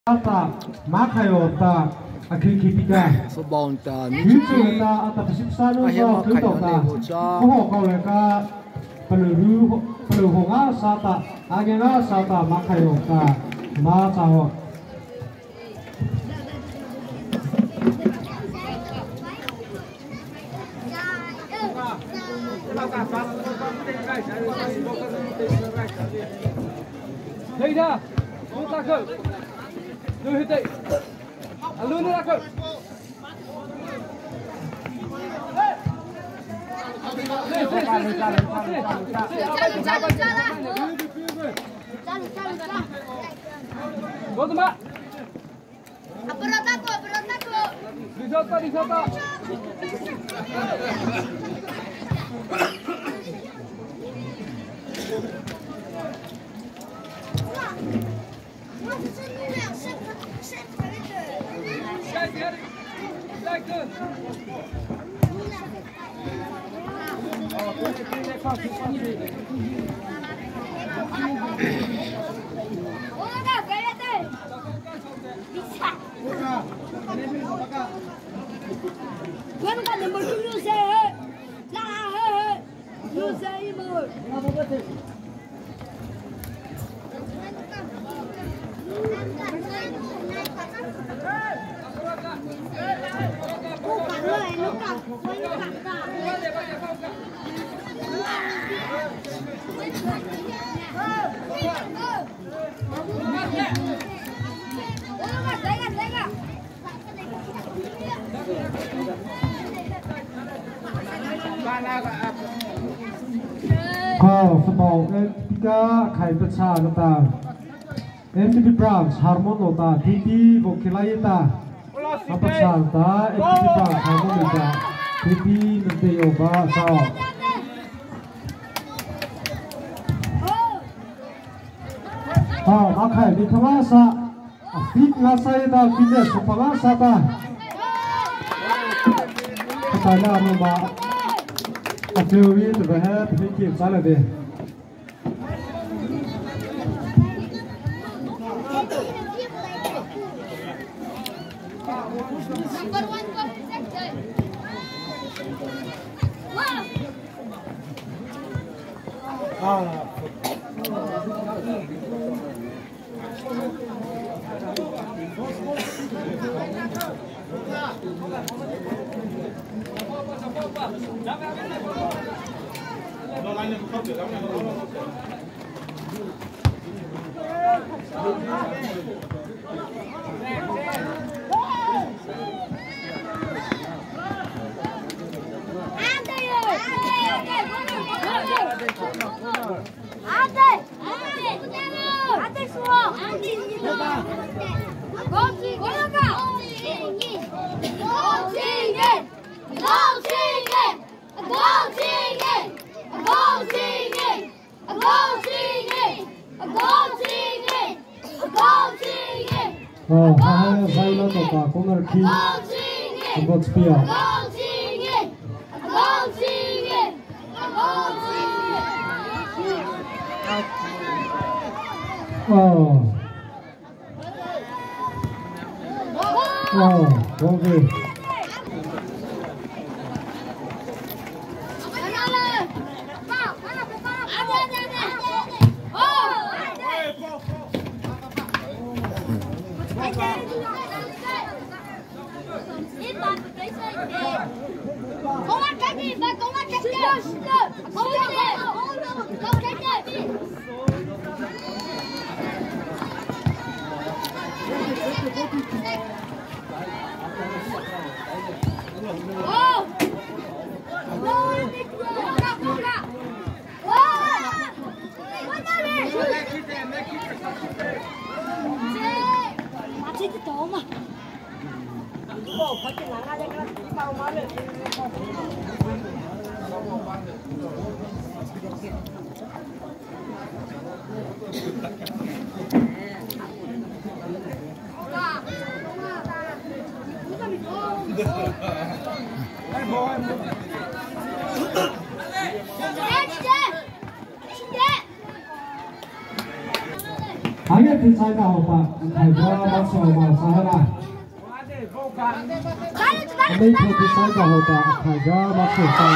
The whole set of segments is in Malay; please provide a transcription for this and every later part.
Liata, Makayota, Akikipika. Sebonta ni. Kita atau pesipsanu so kita oh koleka peluhunga sata agena sata Makayota, Macaho. Đây ra, chúng ta khởi, đưa hết tệ, luôn ra khởi. Vamos lá. Disota. Faebau M.T.P Khai Pecha nota M.T.P branch harmon nota M.T.P Liata Pecha nota M.T.P branch harmon nota M.T.P nanti oba sao Makai di kawasa fit ngasai da pindah supangasa ta katanya noma Adua itu bahaya pikir salah deh. Saya lo tu pak, kau nak kiri, buat spia. Okey. Hanya thì sai cả hộp ạ Khai ra bắt sầu mà sai là mấy thì sai cả hộp ạ Khai ra bắt sầu sai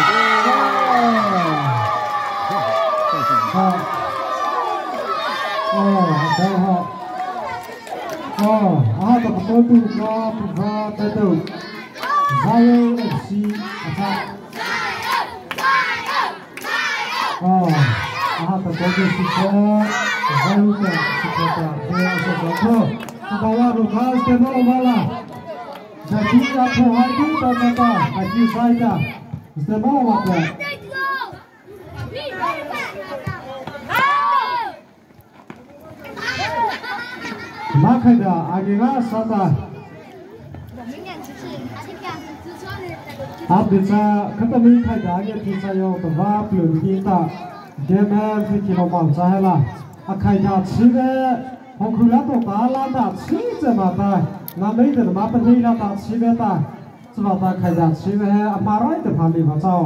đây họ tập tôi tụ cho và tới tụ Zayo FC attack tập tôi tụ cho Zayo supporter dia supporter bawa rukas temo bala jadi aku hari tata lagi saya temo apa makanya agak sata bisa ketemu kaya agak bisa yo bawa belum kita game fikir orang sahaja kaya cile hongkulah tu kalah dah cile mata namai tu mata ni lah dah cile dah sebab dah kaya cile amarai tu kami macam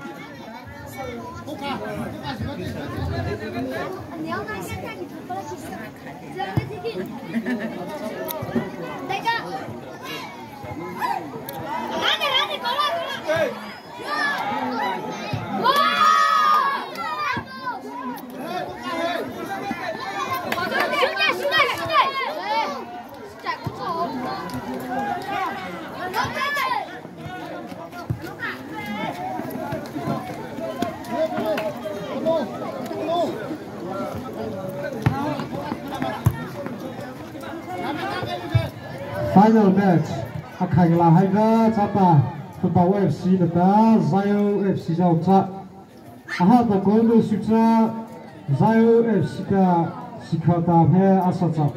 Final match Khai là hai ga Chapi Faebau FC neta Zayo FC jauh cak tập gol tu sutra Zayo FC ka sikata he asa cak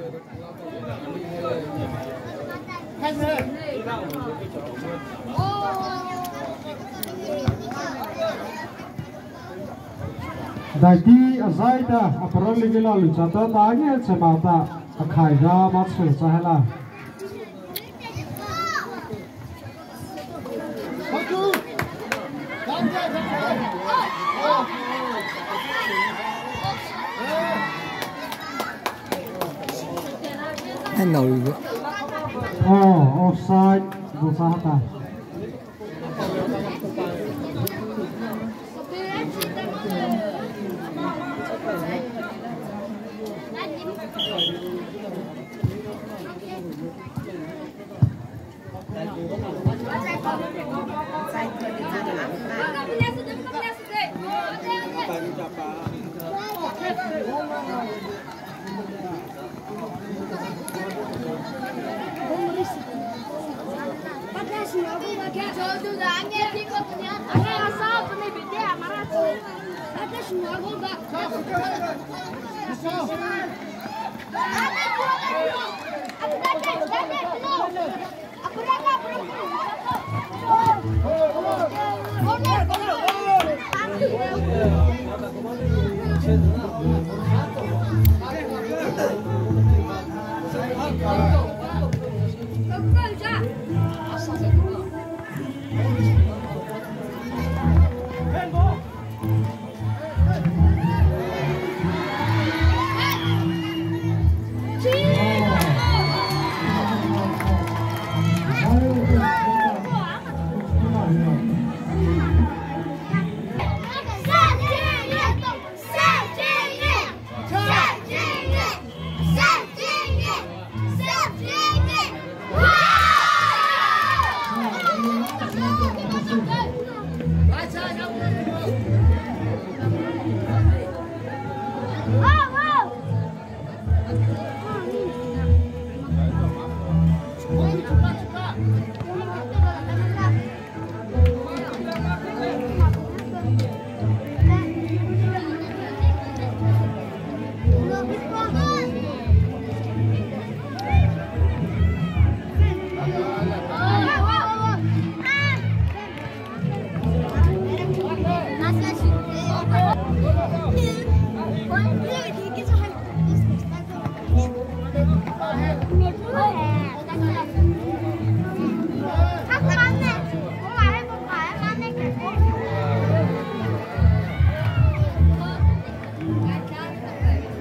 Dagi Zaida aparan lagi lalu cata tanya semata Khai ga masuk sahaja offside Gusahata Come on.